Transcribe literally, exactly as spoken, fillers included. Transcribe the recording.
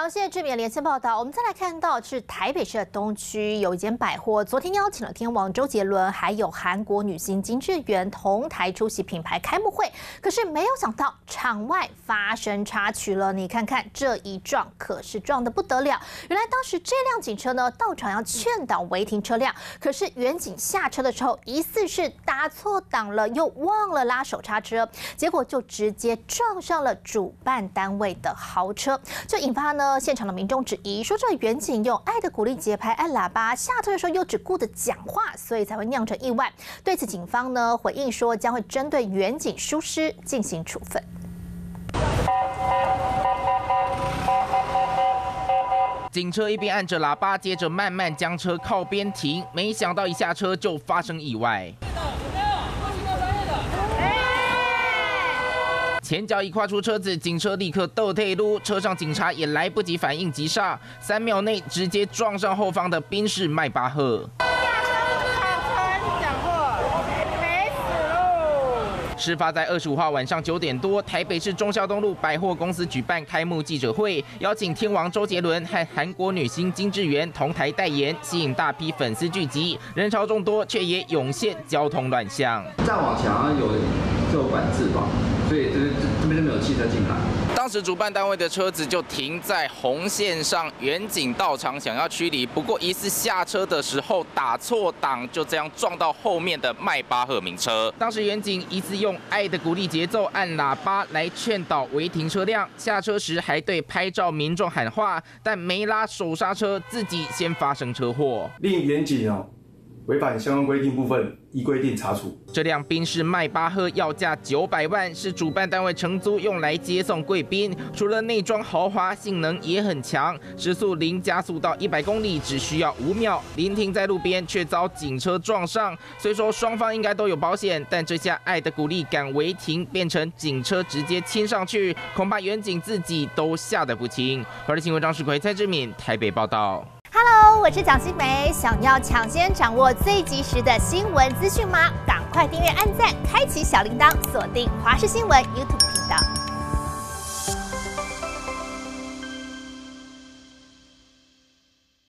好，谢谢志明连线报道。我们再来看到是台北市的东区有一间百货，昨天邀请了天王周杰伦，还有韩国女星金智媛同台出席品牌开幕会。可是没有想到场外发生插曲了，你看看这一撞，可是撞得不得了。原来当时这辆警车呢到场要劝导违停车辆，可是远警下车的时候疑似是打错档了，又忘了拉手刹车，结果就直接撞上了主办单位的豪车，这引发呢现场的民众质疑，说这远警用爱的鼓励节拍按喇叭，下车的时候又只顾着讲话，所以才会酿成意外。对此，警方呢回应说，将会针对远警疏失进行处分。 警车一边按着喇叭，接着慢慢将车靠边停，没想到一下车就发生意外。前脚一跨出车子，警车立刻倒退路，车上警察也来不及反应急刹，三秒内直接撞上后方的宾士迈巴赫。事发在二十五号晚上九点多，台北市忠孝东路百货公司举办开幕记者会，邀请天王周杰伦和韩国女星金智媛同台代言，吸引大批粉丝聚集，人潮众多，却也涌现交通乱象。 再往前好像有就有管制吧。所以这这边就没有汽车进来。 当时主办单位的车子就停在红线上，远警到场想要驱离，不过疑似下车的时候打错档，就这样撞到后面的迈巴赫名车。当时远警疑似用爱的鼓励节奏按喇叭来劝导违停车辆，下车时还对拍照民众喊话，但没拉手刹车，自己先发生车祸。 令远警哦违反相关规定部分，依规定查处。 这辆宾士迈巴赫要价九百万，是主办单位承租用来接送贵宾。除了内装豪华，性能也很强，时速零加速到一百公里只需要五秒。临停在路边，却遭警车撞上。虽说双方应该都有保险，但这下爱的鼓励赶违停，变成警车直接亲上去，恐怕远警自己都吓得不轻。华视新闻张世奎、蔡志敏台北报道。 Hello， 我是蒋欣梅。想要抢先掌握最及时的新闻资讯吗？赶快订阅、按赞、开启小铃铛，锁定华视新闻 YouTube 频道。